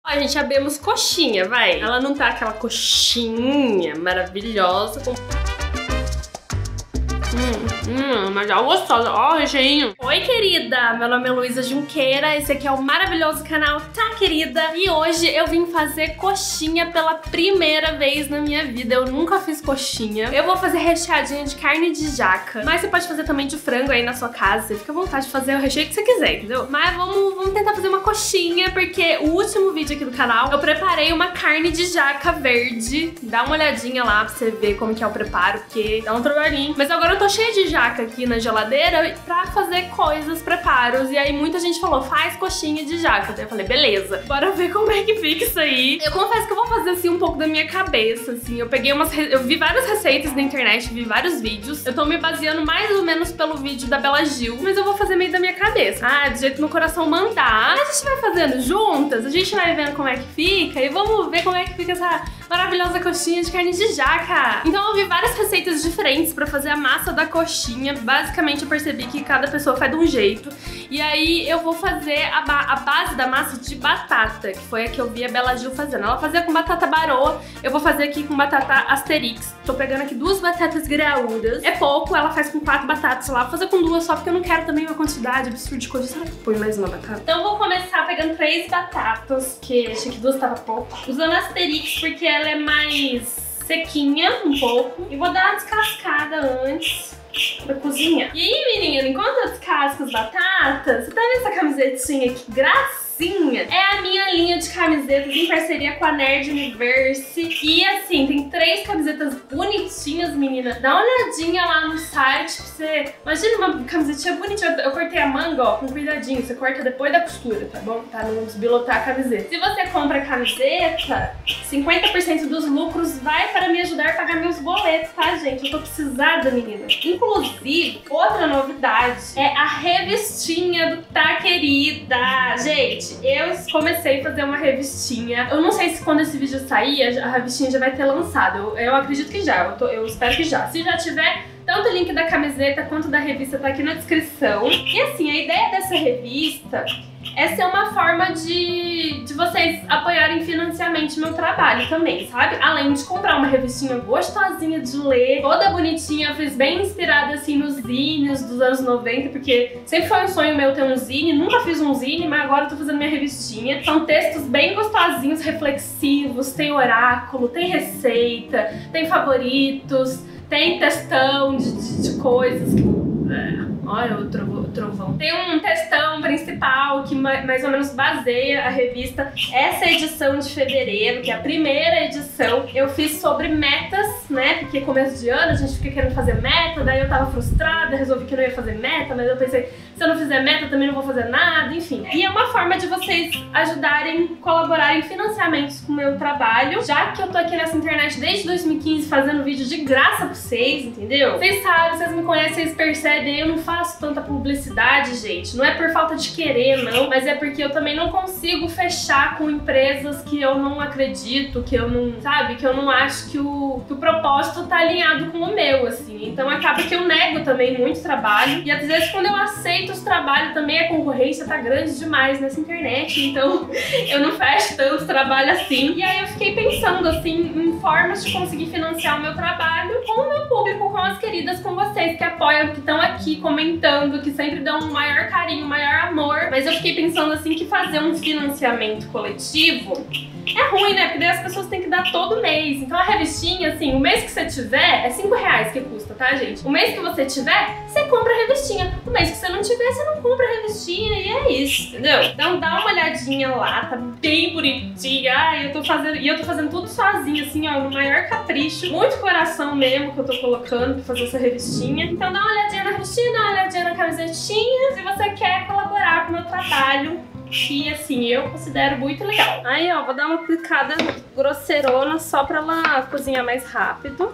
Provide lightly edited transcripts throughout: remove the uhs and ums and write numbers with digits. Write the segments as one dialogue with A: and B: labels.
A: Ó, gente, abrimos coxinha, vai. Ela não tá aquela coxinha maravilhosa com... mas é gostosa. Ó, o recheinho. Oi, querida. Meu nome é Luísa Junqueira. Esse aqui é o maravilhoso canal Tá Querida. E hoje eu vim fazer coxinha pela primeira vez na minha vida. Eu nunca fiz coxinha. Eu vou fazer recheadinha de carne de jaca. Mas você pode fazer também de frango aí na sua casa. Você fica à vontade de fazer o recheio que você quiser, entendeu? Mas vamos tentar fazer uma coxinha, porque o último vídeo aqui do canal eu preparei uma carne de jaca verde. Dá uma olhadinha lá pra você ver como que é o preparo, porque dá um trabalhinho. Mas agora eu tô cheia de jaca aqui na geladeira pra fazer coisas, preparos. E aí muita gente falou, faz coxinha de jaca. Daí eu falei, beleza, bora ver como é que fica isso aí. Eu confesso que eu vou fazer assim um pouco da minha cabeça, assim. Eu peguei eu vi várias receitas na internet, vi vários vídeos. Eu tô me baseando mais ou menos pelo vídeo da Bela Gil, mas eu vou fazer meio da minha cabeça. Ah, do jeito que meu coração mandar. A gente vai fazendo juntas, a gente vai vendo como é que fica e vamos ver como é que fica essa maravilhosa coxinha de carne de jaca. Então eu vi várias receitas diferentes pra fazer a massa da coxinha. Basicamente eu percebi que cada pessoa faz de um jeito. E aí eu vou fazer a base da massa de batata, que foi a que eu vi a Bela Gil fazendo. Ela fazia com batata baroa, eu vou fazer aqui com batata asterix. Tô pegando aqui 2 batatas graúdas. É pouco, ela faz com 4 batatas lá. Vou fazer com 2 só porque eu não quero também uma quantidade absurda de coisa. Será que põe mais uma batata? Então eu vou começar pegando 3 batatas, que achei que 2 tava pouco. Usando asterix porque ela é mais sequinha um pouco. E vou dar uma descascada antes pra cozinhar. E aí, menina, enquanto eu descasco as batatas, você tá vendo essa camisetinha aqui? Gracinha! É a minha linha de camisetas em parceria com a Nerd Universe. E assim, tem 3 camisetas bonitinhas, menina. Dá uma olhadinha lá no site pra você... Imagina uma camisetinha bonitinha. Eu cortei a manga, ó, com cuidadinho. Você corta depois da costura, tá bom? Pra não desbilotar a camiseta. Se você compra a camiseta, 50% dos lucros vai para me ajudar a pagar meus boletos, tá, gente? Eu tô precisada, menina. Inclusive, outra novidade é a revistinha do Tá Querida. Gente, eu comecei a fazer uma revistinha. Eu não sei se quando esse vídeo sair, a revistinha já vai ter lançado. Eu acredito que já, eu espero que já. Se já tiver, tanto o link da camiseta quanto da revista tá aqui na descrição. E assim, a ideia dessa revista é ser uma forma de vocês apoiarem financeiramente meu trabalho também, sabe? Além de comprar uma revistinha gostosinha de ler, toda bonitinha, eu fiz bem inspirada assim nos zines dos anos 90, porque sempre foi um sonho meu ter um zine, nunca fiz um zine, mas agora eu tô fazendo minha revistinha. São textos bem gostosinhos, reflexivos, tem oráculo, tem receita, tem favoritos, tem textão de coisas que... Olha o trovão. Tem um textão principal que mais ou menos baseia a revista. Essa edição de fevereiro, que é a primeira edição, eu fiz sobre metas, né? Porque começo de ano a gente fica querendo fazer meta, daí eu tava frustrada, resolvi que não ia fazer meta, mas eu pensei, se eu não fizer meta também não vou fazer nada, enfim. E é uma forma de vocês ajudarem, colaborarem financeiramente com o meu trabalho, já que eu tô aqui nessa internet desde 2015 fazendo vídeo de graça pra vocês, entendeu? Vocês sabem, vocês me conhecem, vocês percebem, eu não faço tanta publicidade, gente. Não é por falta de querer, não, mas é porque eu também não consigo fechar com empresas que eu não acredito, que eu não, sabe, que eu não acho que o propósito tá alinhado com o meu, assim. Então acaba que eu nego também muito trabalho, e às vezes quando eu aceito os trabalhos também a concorrência tá grande demais nessa internet, então eu não fecho tanto trabalho assim. E aí eu fiquei pensando, assim, em formas de conseguir financiar o meu trabalho com o meu público, com as queridas, com vocês que apoiam, que estão aqui comentando, que sempre dão um maior carinho, um maior amor. Mas eu fiquei pensando assim que fazer um financiamento coletivo é ruim, né? Porque daí as pessoas têm que dar todo mês. Então a revistinha, assim, o mês que você tiver, é R$5 que custa, tá, gente? O mês que você tiver, você compra a revistinha. O mês que você não tiver, você não compra a revistinha e é isso, entendeu? Então dá uma olhadinha lá, tá bem bonitinha. Ai, eu tô fazendo tudo sozinha, assim, ó, no maior capricho. Muito coração mesmo que eu tô colocando pra fazer essa revistinha. Então dá uma olhadinha na revistinha, dá uma olhadinha na camisetinha. Se você quer colaborar com o meu trabalho, que assim, eu considero muito legal. Aí, ó, vou dar uma picada grosseirona só pra ela cozinhar mais rápido.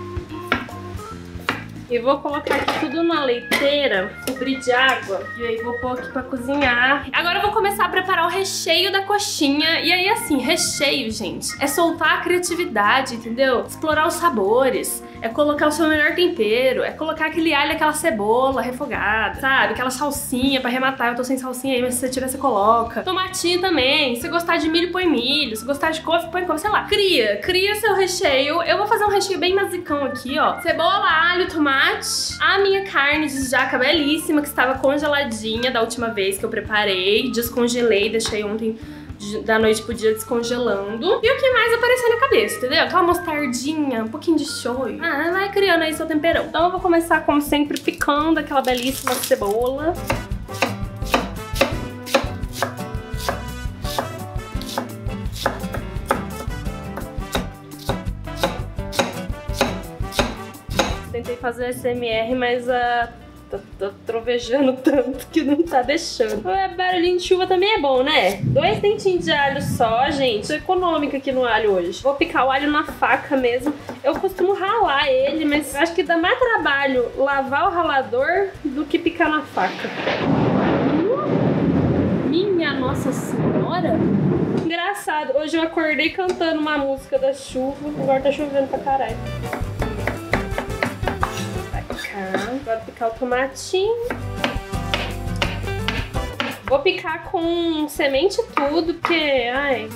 A: E vou colocar aqui tudo na leiteira, cobrir de água. E aí vou pôr aqui pra cozinhar. Agora eu vou começar a preparar o recheio da coxinha. E aí assim, recheio, gente, é soltar a criatividade, entendeu? Explorar os sabores. é colocar o seu melhor tempero, é colocar aquele alho, aquela cebola refogada, sabe? Aquela salsinha pra arrematar. Eu tô sem salsinha aí, mas se você tiver, você coloca. Tomatinho também. Se gostar de milho, põe milho. Se gostar de couve, põe couve, sei lá. Cria seu recheio. Eu vou fazer um recheio bem basicão aqui, ó. Cebola, alho, tomate. A minha carne de jaca belíssima, que estava congeladinha da última vez que eu preparei. Descongelei, deixei ontem da noite pro dia descongelando. E o que mais aparecer na cabeça, entendeu? Aquela mostardinha, um pouquinho de shoyu. Ah, vai criando aí seu temperão. Então eu vou começar, como sempre, picando aquela belíssima cebola. Tentei fazer SMR, mas tô trovejando tanto que não tá deixando. Barulhinho de chuva também é bom, né? 2 dentinhos de alho só, gente. Tô econômica aqui no alho hoje. Vou picar o alho na faca mesmo. Eu costumo ralar ele, mas acho que dá mais trabalho lavar o ralador do que picar na faca. Minha Nossa Senhora! Engraçado, hoje eu acordei cantando uma música da chuva. Agora tá chovendo pra caralho. Agora picar o tomatinho. Vou picar com semente e tudo, porque, ai...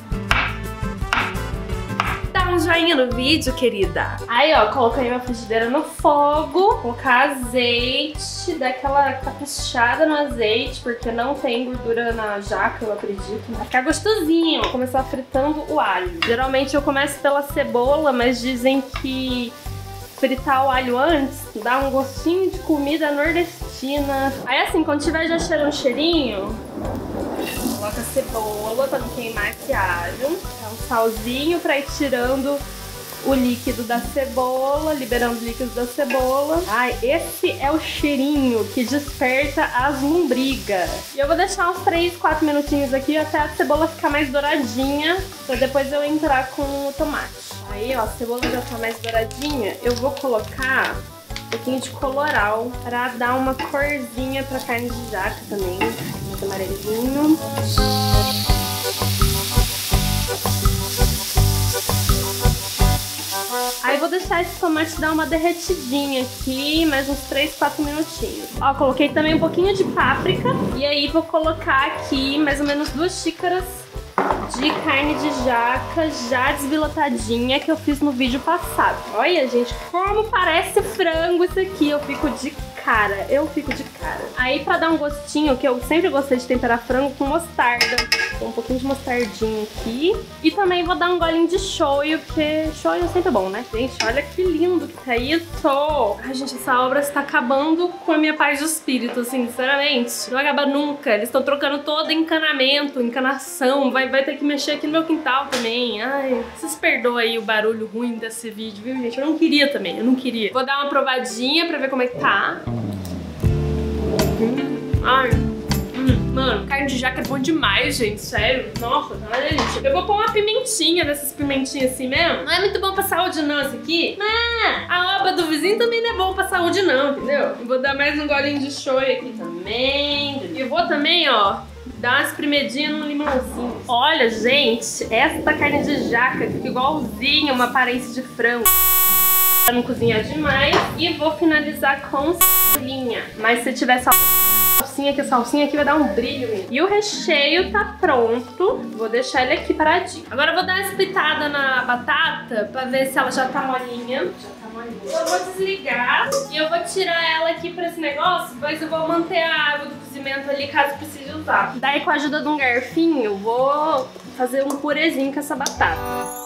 A: Dá um joinha no vídeo, querida. Aí, ó, coloquei minha frigideira no fogo. Colocar azeite, dar aquela caprichada no azeite, porque não tem gordura na jaca, eu acredito. Vai ficar gostosinho. Vou começar fritando o alho. Geralmente eu começo pela cebola, mas dizem que fritar o alho antes dá um gostinho de comida nordestina. Aí assim, quando tiver já cheirando um cheirinho, coloca a cebola pra não queimar esse alho. Um salzinho pra ir tirando o líquido da cebola, liberando o líquido da cebola. Ai, esse é o cheirinho que desperta as lombrigas. E eu vou deixar uns 3, 4 minutinhos aqui até a cebola ficar mais douradinha, pra depois eu entrar com o tomate. Aí, ó, a cebola já tá mais douradinha, eu vou colocar um pouquinho de coloral pra dar uma corzinha pra carne de jaca também, mais amarelinho. Aí vou deixar esse tomate dar uma derretidinha aqui, mais uns 3, 4 minutinhos. Ó, coloquei também um pouquinho de páprica e aí vou colocar aqui mais ou menos 2 xícaras de carne de jaca já desbilotadinha que eu fiz no vídeo passado. Olha, gente, como parece frango isso aqui. Eu fico de cara. Aí pra dar um gostinho, que eu sempre gostei de temperar frango com mostarda. Tem um pouquinho de mostardinha aqui. E também vou dar um golinho de shoyu, porque shoyu é sempre bom, né? Gente, olha que lindo que tá isso. Ai, gente, essa obra está acabando com a minha paz de espírito, assim, sinceramente. Não vai acabar nunca. Eles estão trocando todo encanamento, encanação. Vai ter que mexer aqui no meu quintal também. Ai, vocês perdoam aí o barulho ruim desse vídeo, viu, gente? Eu não queria também, eu não queria. Vou dar uma provadinha pra ver como é que tá. Ai, mano, carne de jaca é bom demais, gente, sério. Nossa, tá uma delícia. Eu vou pôr uma pimentinha dessas pimentinhas assim mesmo. Não é muito bom pra saúde não, isso aqui. Mas a aba do vizinho também não é bom pra saúde não, entendeu? Eu vou dar mais um golinho de shoyu aqui também. E vou também, ó, dar uma espremedinha no limãozinho. Olha, gente, essa carne de jaca fica igualzinha uma aparência de frango. Pra não cozinhar demais. E vou finalizar com salinha. Mas se tiver salsinha, que a salsinha aqui vai dar um brilho mesmo. E o recheio tá pronto. Vou deixar ele aqui paradinho. Agora eu vou dar uma espetada na batata pra ver se ela já tá molinha. Eu vou desligar e eu vou tirar ela aqui pra esse negócio, depois eu vou manter a água do cozimento ali caso precise usar. Daí com a ajuda de um garfinho, vou fazer um purezinho com essa batata.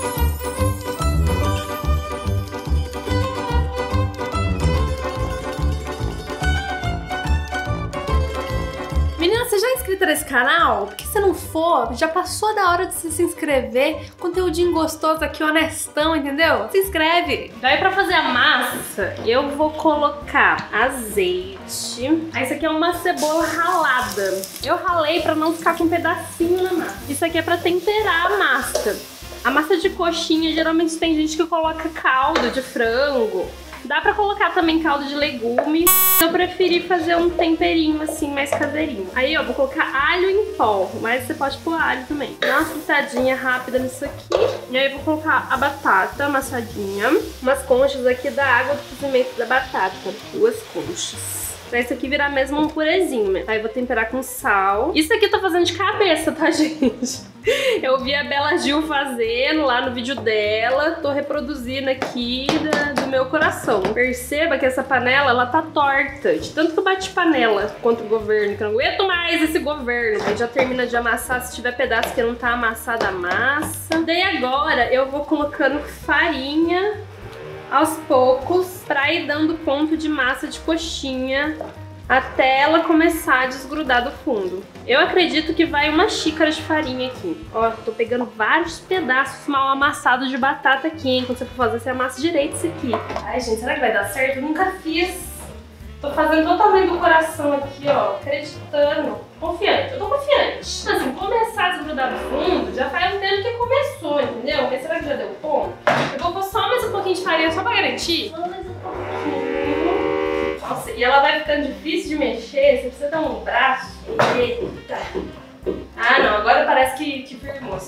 A: Menina, você já é inscrita nesse canal? Porque se não for, já passou da hora de você se inscrever. Conteúdinho gostoso aqui, honestão, entendeu? Se inscreve! Daí pra fazer a massa, eu vou colocar azeite. Aí isso aqui é uma cebola ralada. Eu ralei pra não ficar com um pedacinho na massa. Isso aqui é pra temperar a massa. A massa de coxinha, geralmente tem gente que coloca caldo de frango. Dá pra colocar também caldo de legume. Eu preferi fazer um temperinho assim, mais caseirinho. Aí, ó, vou colocar alho em pó, mas você pode pôr alho também. Dá uma fritadinha rápida nisso aqui. E aí, vou colocar a batata amassadinha. Umas conchas aqui da água do cozimento da batata. 2 conchas. Pra isso aqui virar mesmo um purezinho, né? Aí vou temperar com sal. Isso aqui eu tô fazendo de cabeça, tá, gente? Eu vi a Bela Gil fazendo lá no vídeo dela. Tô reproduzindo aqui do meu coração. Perceba que essa panela, ela tá torta. De tanto que eu bati panela contra o governo, que eu não aguento mais esse governo. Aí já termina de amassar, se tiver pedaço que não tá amassada, amassa. Daí agora eu vou colocando farinha aos poucos, pra ir dando ponto de massa de coxinha até ela começar a desgrudar do fundo. Eu acredito que vai 1 xícara de farinha aqui. Ó, tô pegando vários pedaços mal amassados de batata aqui, hein? Quando você for fazer, você amassa direito isso aqui. Ai, gente, será que vai dar certo? Eu nunca fiz. Tô fazendo totalmente do coração aqui, ó, acreditando. Confiante, eu tô confiante. Assim, começar a desgrudar do fundo, já faz um tempo que começou, entendeu? Mas será que já deu ponto? Eu vou pôr só mais um pouquinho de farinha, só pra garantir. Só mais um pouquinho. Nossa, e ela vai ficando difícil de mexer, você precisa dar um braço. Eita. Ah, não, agora parece que firmou.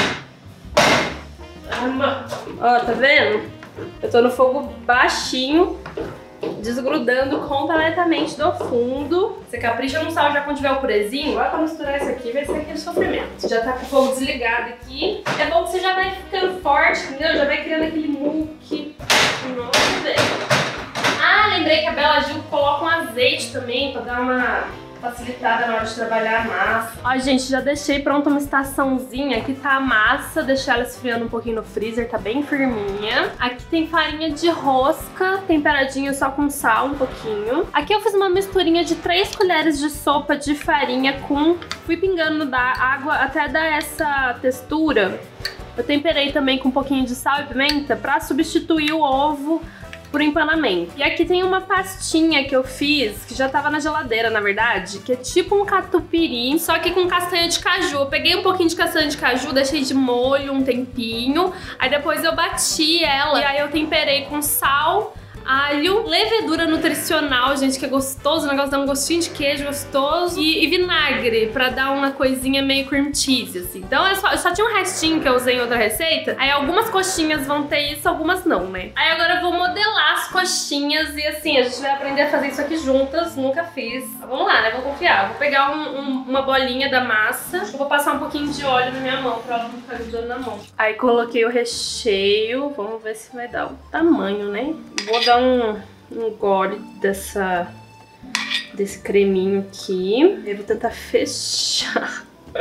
A: Ó, tá vendo? Eu tô no fogo baixinho, desgrudando completamente do fundo. Você capricha no sal já quando tiver o purezinho. Agora pra misturar isso aqui vai ser aquele sofrimento. Já tá com o fogo desligado aqui. É bom que você já vai ficando forte, entendeu? Já vai criando aquele muque. Nossa, velho. Ah, lembrei que a Bela Gil coloca um azeite também pra dar uma facilitada na hora de trabalhar a massa. Ó, gente, já deixei pronta uma estaçãozinha. Aqui tá a massa, deixei ela esfriando um pouquinho no freezer, tá bem firminha. Aqui tem farinha de rosca, temperadinha só com sal um pouquinho. Aqui eu fiz uma misturinha de 3 colheres de sopa de farinha com... Fui pingando da água até dar essa textura. Eu temperei também com um pouquinho de sal e pimenta pra substituir o ovo por empanamento. E aqui tem uma pastinha que eu fiz, que já tava na geladeira, na verdade, que é tipo um catupiry, só que com castanha de caju. Eu peguei um pouquinho de castanha de caju, deixei de molho um tempinho, aí depois eu bati ela, e aí eu temperei com sal, alho, levedura nutricional, gente, que é gostoso, o negócio dá um gostinho de queijo gostoso, e vinagre, pra dar uma coisinha meio cream cheese, assim. Então eu só tinha um restinho que eu usei em outra receita, aí algumas coxinhas vão ter isso, algumas não, né? Aí agora eu vou modelar as coxinhas e assim, a gente vai aprender a fazer isso aqui juntas, nunca fiz. Vamos lá, né? Vou confiar. Vou pegar uma bolinha da massa, eu vou passar um pouquinho de óleo na minha mão, pra ela não ficar grudando na mão. Aí coloquei o recheio, vamos ver se vai dar o tamanho, né? Vou dar um gole desse creminho aqui. Eu vou tentar fechar.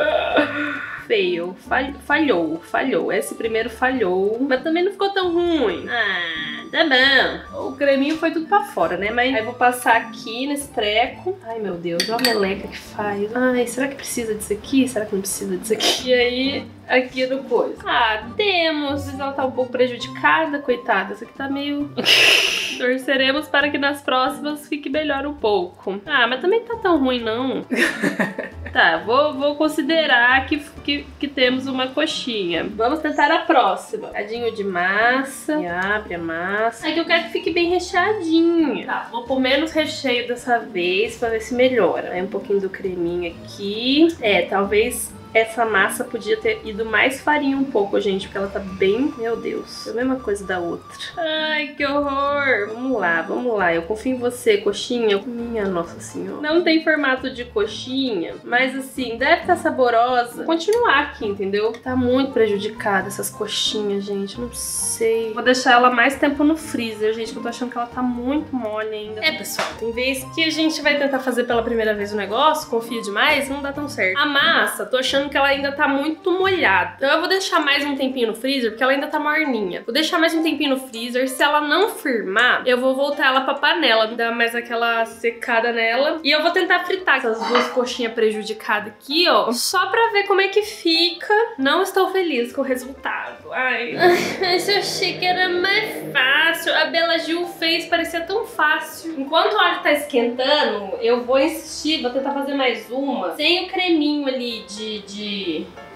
A: Falhou. Esse primeiro falhou, mas também não ficou tão ruim. Ah, tá bom. O creminho foi tudo pra fora, né? Mas aí eu vou passar aqui nesse treco. Ai, meu Deus, olha a meleca que faz. Ai, será que precisa disso aqui? Será que não precisa disso aqui? E aí, aqui no coisa. Ah, temos. Ela tá um pouco prejudicada, coitada. Essa aqui tá meio... Torceremos para que nas próximas fique melhor um pouco. Ah, mas também tá tão ruim, não. Tá, vou considerar que temos uma coxinha. Vamos tentar a próxima. Cadinho de massa. E abre a massa. Aqui eu quero que fique bem recheadinha. Tá, vou pôr menos recheio dessa vez pra ver se melhora. Aí um pouquinho do creminho aqui. É, talvez... Essa massa podia ter ido mais farinha um pouco, gente, porque ela tá bem... Meu Deus, é a mesma coisa da outra. Ai, que horror! Vamos lá. Eu confio em você, coxinha. Minha Nossa Senhora. Não tem formato de coxinha, mas assim, deve estar saborosa. Vou continuar aqui, entendeu? Tá muito prejudicada essas coxinhas, gente. Não sei. Vou deixar ela mais tempo no freezer, gente, que eu tô achando que ela tá muito mole ainda. É, pessoal, tem vezes que a gente vai tentar fazer pela primeira vez o negócio, confia demais, não dá tão certo. A massa, tô achando que ela ainda tá muito molhada. Então eu vou deixar mais um tempinho no freezer, porque ela ainda tá morninha. Vou deixar mais um tempinho no freezer. Se ela não firmar, eu vou voltar ela pra panela, dar mais aquela secada nela. E eu vou tentar fritar essas 2 coxinhas prejudicadas aqui, ó, só pra ver como é que fica. Não estou feliz com o resultado. Ai, mas eu achei que era mais fácil. A Bela Gil fez, parecia tão fácil. Enquanto o óleo tá esquentando, eu vou insistir, vou tentar fazer mais uma sem o creminho ali de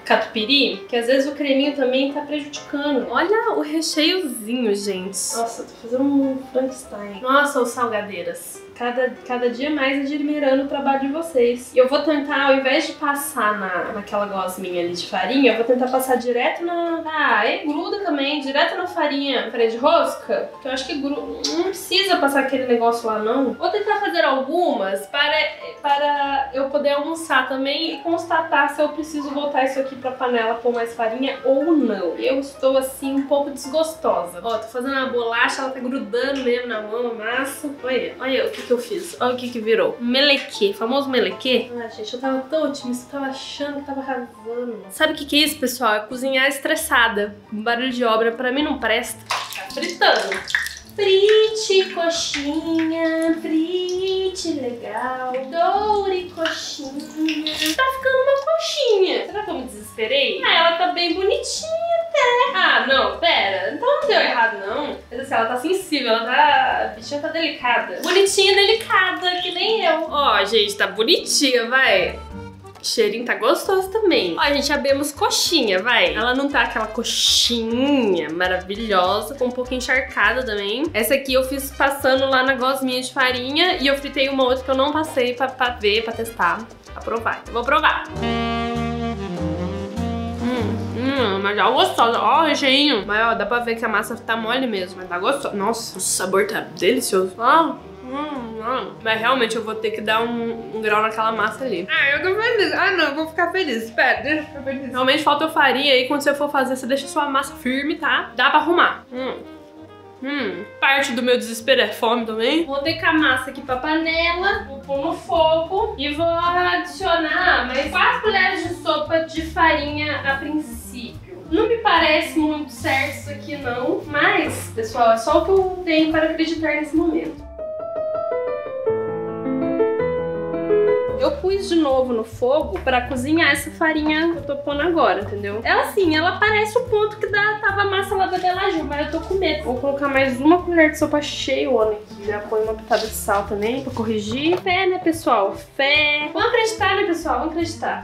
A: catupiry, que às vezes o creminho também tá prejudicando. Olha o recheiozinho, gente. Nossa, tô fazendo um Frankenstein. Nossa, os salgadeiras. Cada dia mais admirando o trabalho de vocês. E eu vou tentar, ao invés de passar naquela gosminha ali de farinha, eu vou tentar passar direto na... Ah, e gruda também, direto na farinha de rosca, que eu acho que gruda. Não precisa passar aquele negócio lá, não. Vou tentar fazer algumas para eu poder almoçar também e constatar se eu preciso voltar isso aqui pra panela pôr mais farinha ou não. Eu estou, assim, um pouco desgostosa. Ó, tô fazendo uma bolacha, ela tá grudando mesmo na mão, a massa. Olha o que eu fiz. Olha o que virou. Melequê, famoso melequê. Ah, gente, eu tava tão otimista, eu tava achando que tava arrasando. Sabe o que é isso, pessoal? É cozinhar estressada. Com barulho de obra, pra mim não presta. Tá fritando. Frite coxinha, frite legal, doure coxinha. Tá ficando uma coxinha. Será que eu me desesperei? Ah, ela tá bem bonitinha até. Ah, não, pera. Então não deu errado, não. Mas assim, ela tá sensível, ela tá... A bichinha tá delicada. Bonitinha, delicada, que nem eu. Ó, gente, tá bonitinha, vai. O cheirinho tá gostoso também. Ó, a gente abrimos coxinha, vai. Ela não tá aquela coxinha maravilhosa, com um pouco encharcada também. Essa aqui eu fiz passando lá na gosminha de farinha e eu fritei uma outra que eu não passei pra ver, pra testar, pra provar. Eu vou provar. Mas já gostosa. Ó, o recheinho. Mas ó, dá pra ver que a massa tá mole mesmo, mas tá gostosa. Nossa, o sabor tá delicioso. Mas realmente eu vou ter que dar um grau naquela massa ali. Ah, eu tô feliz. Ah, não, eu vou ficar feliz. Espera, deixa eu ficar feliz. Realmente falta farinha aí. Quando você for fazer, você deixa sua massa firme, tá? Dá pra arrumar. Parte do meu desespero é fome também. Vou decar a massa aqui pra panela, vou pôr no fogo e vou adicionar mais 4 colheres de sopa de farinha a princípio. Não me parece muito certo isso aqui não, mas, pessoal, é só o que eu tenho para acreditar nesse momento. Eu pus de novo no fogo pra cozinhar essa farinha que eu tô pondo agora, entendeu? Ela assim, ela parece o ponto que tava a massa lá da Delaju, mas eu tô com medo. Vou colocar mais uma colher de sopa cheia aqui. Já põe uma pitada de sal também pra corrigir. Fé, né, pessoal? Fé. Vamos acreditar, né, pessoal? Vamos acreditar.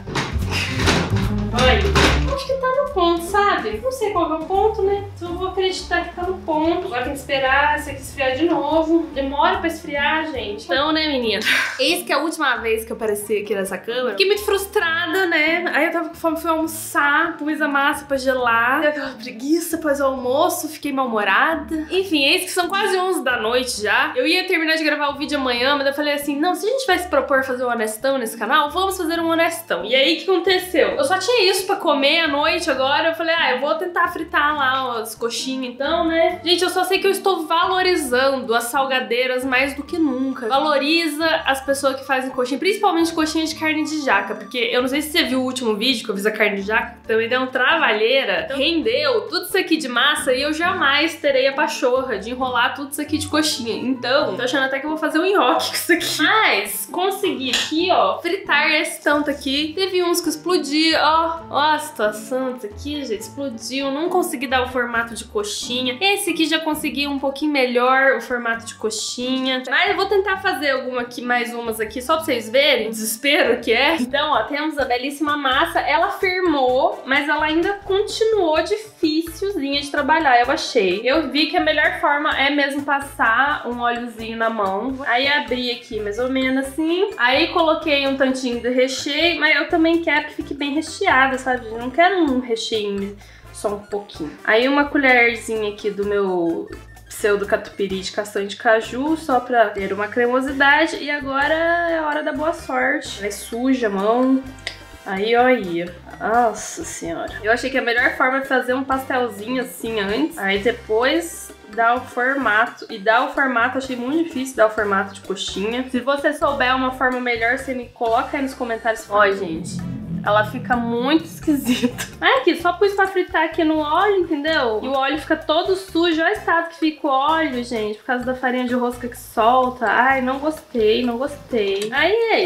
A: Olha, acho que tá no ponto, sabe? Não sei qual é o ponto, né? Então eu vou acreditar que tá no ponto. Agora tem que esperar isso aqui esfriar de novo. Demora pra esfriar, gente. Então, né, menina? Eis que é a última vez que eu apareci aqui nessa câmera. Fiquei muito frustrada, né? Aí eu tava com fome, fui almoçar, pus a massa pra gelar. Deu aquela preguiça após o almoço, fiquei mal-humorada. Enfim, eis que são quase 11 da noite já. Eu ia terminar de gravar o vídeo amanhã, mas eu falei assim, não, se a gente vai se propor fazer um honestão nesse canal, vamos fazer um honestão. E aí, o que aconteceu? Eu só tinha isso pra comer à noite agora, eu falei, eu vou tentar fritar lá as coxinhas então, né? Gente, eu só sei que eu estou valorizando as salgadeiras mais do que nunca. Valoriza as pessoas que fazem coxinha, principalmente coxinha de carne de jaca, porque eu não sei se você viu o último vídeo que eu fiz a carne de jaca, também deu um trabalheira, rendeu tudo isso aqui de massa e eu jamais terei a pachorra de enrolar tudo isso aqui de coxinha. Então, tô achando até que eu vou fazer um nhoque com isso aqui. Mas, consegui aqui, ó, fritar esse tanto aqui. Teve uns que explodiram, ó a situação disso aqui, gente, explodiu. Não consegui dar o formato de coxinha. Esse aqui já consegui um pouquinho melhor o formato de coxinha. Mas eu vou tentar fazer mais umas aqui, só pra vocês verem o desespero que é. Então, ó, temos a belíssima massa. Ela firmou, mas ela ainda continuou difícilzinha de trabalhar, eu achei. Eu vi que a melhor forma é mesmo passar um óleozinho na mão. Aí abri aqui mais ou menos assim. Aí coloquei um tantinho de recheio, mas eu também quero que fique bem recheada, sabe? Eu não quero um recheio só um pouquinho. Aí uma colherzinha aqui do meu pseudo catupiry de castanha de caju, só pra ter uma cremosidade. E agora é a hora da boa sorte. Vai suja a mão. Aí, ó, aí. Nossa senhora. Eu achei que a melhor forma é fazer um pastelzinho assim antes. Aí depois dar o formato. E dar o formato, achei muito difícil dar o formato de coxinha. Se você souber uma forma melhor, você me coloca aí nos comentários. Ó, gente, ela fica muito esquisita. Aí aqui, só pus pra fritar aqui no óleo, entendeu? E o óleo fica todo sujo. Olha o estado que fica o óleo, gente, por causa da farinha de rosca que solta. Ai, não gostei, não gostei. Aí é isso.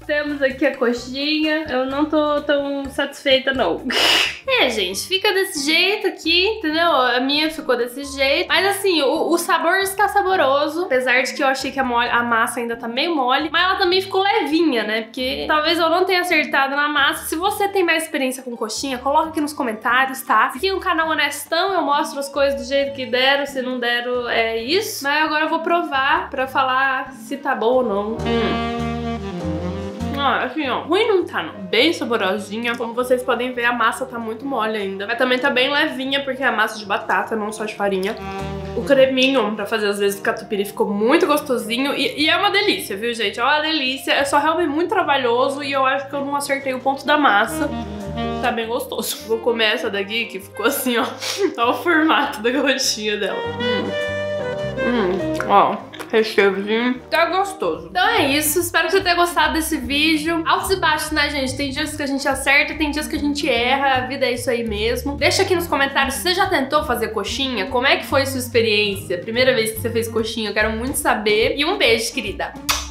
A: Temos aqui a coxinha. Eu não tô tão satisfeita, não. Gente, fica desse jeito aqui, entendeu? A minha ficou desse jeito. Mas assim, o sabor está saboroso. Apesar de que eu achei que a massa ainda tá meio mole. Mas ela também ficou levinha, né? Porque talvez eu não tenha acertado na massa. Se você tem mais experiência com coxinha, coloca aqui nos comentários, tá? Aqui no canal Honestão eu mostro as coisas do jeito que deram. Se não deram, é isso. Mas agora eu vou provar pra falar se tá bom ou não. Assim, ó, ruim não tá, não. Bem saborosinha. Como vocês podem ver, a massa tá muito mole ainda. Mas também tá bem levinha, porque é massa de batata, não só de farinha. O creminho, pra fazer às vezes o catupiry, ficou muito gostosinho. E é uma delícia, viu, gente? É uma delícia. É só realmente muito trabalhoso e eu acho que eu não acertei o ponto da massa. Tá bem gostoso. Vou comer essa daqui, que ficou assim, ó. Olha o formato da coxinha dela. Ó, recheiozinho. Tá gostoso. Então é isso. Espero que você tenha gostado desse vídeo. Altos e baixos, né, gente? Tem dias que a gente acerta, tem dias que a gente erra. A vida é isso aí mesmo. Deixa aqui nos comentários se você já tentou fazer coxinha. Como é que foi sua experiência? Primeira vez que você fez coxinha, eu quero muito saber. E um beijo, querida.